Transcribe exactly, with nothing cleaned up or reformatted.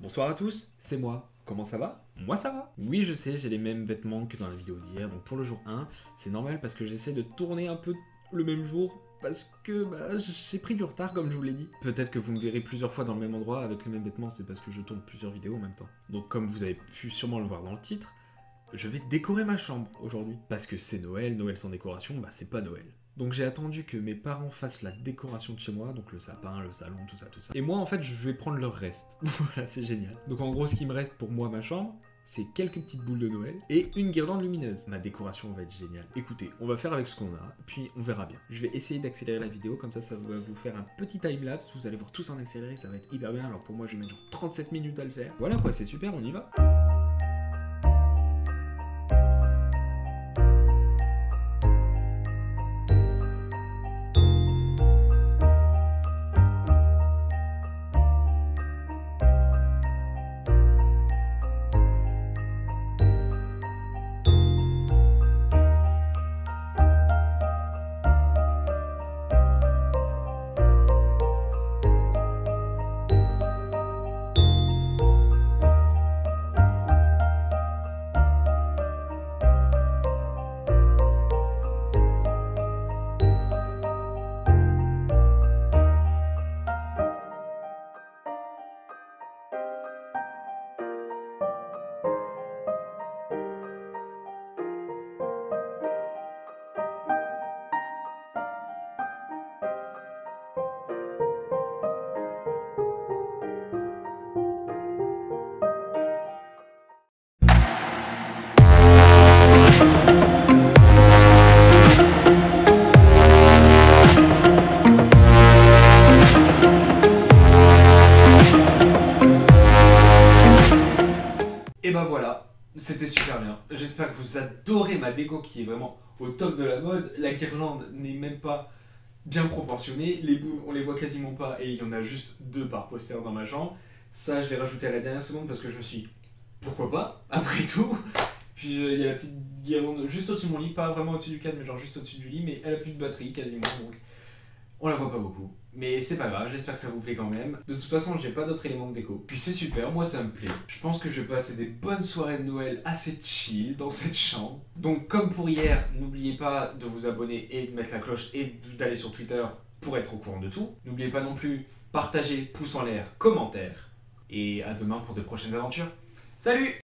Bonsoir à tous, c'est moi. Comment ça va? Moi ça va. Oui, je sais, j'ai les mêmes vêtements que dans la vidéo d'hier, donc pour le jour un, c'est normal parce que j'essaie de tourner un peu le même jour, parce que bah, j'ai pris du retard comme je vous l'ai dit. Peut-être que vous me verrez plusieurs fois dans le même endroit avec les mêmes vêtements, c'est parce que je tourne plusieurs vidéos en même temps. Donc comme vous avez pu sûrement le voir dans le titre, je vais décorer ma chambre aujourd'hui. Parce que c'est Noël, Noël sans décoration, bah c'est pas Noël. Donc j'ai attendu que mes parents fassent la décoration de chez moi, donc le sapin, le salon, tout ça, tout ça. Et moi en fait je vais prendre leur reste. Voilà, c'est génial. Donc en gros ce qui me reste pour moi, ma chambre, c'est quelques petites boules de Noël et une guirlande lumineuse. Ma décoration va être géniale. Écoutez, on va faire avec ce qu'on a, puis on verra bien. Je vais essayer d'accélérer la vidéo, comme ça ça va vous faire un petit timelapse, vous allez voir tous en accéléré, ça va être hyper bien. Alors pour moi je vais mettre genre trente-sept minutes à le faire. Voilà quoi, c'est super, on y va. Et bah voilà, c'était super bien. J'espère que vous adorez ma déco qui est vraiment au top de la mode. La guirlande n'est même pas bien proportionnée. Les boules, on les voit quasiment pas et il y en a juste deux par poster dans ma chambre. Ça, je l'ai rajouté à la dernière seconde parce que je me suis dit, pourquoi pas, après tout. Puis il euh, y a la petite guirlande juste au-dessus de mon lit, pas vraiment au-dessus du cadre, mais genre juste au-dessus du lit, mais elle a plus de batterie quasiment, donc on la voit pas beaucoup. Mais c'est pas grave, j'espère que ça vous plaît quand même. De toute façon, j'ai pas d'autres éléments de déco. Puis c'est super, moi ça me plaît. Je pense que je vais passer des bonnes soirées de Noël assez chill dans cette chambre. Donc comme pour hier, n'oubliez pas de vous abonner et de mettre la cloche et d'aller sur Twitter pour être au courant de tout. N'oubliez pas non plus, partager, pouce en l'air, commentaire. Et à demain pour de prochaines aventures. Salut!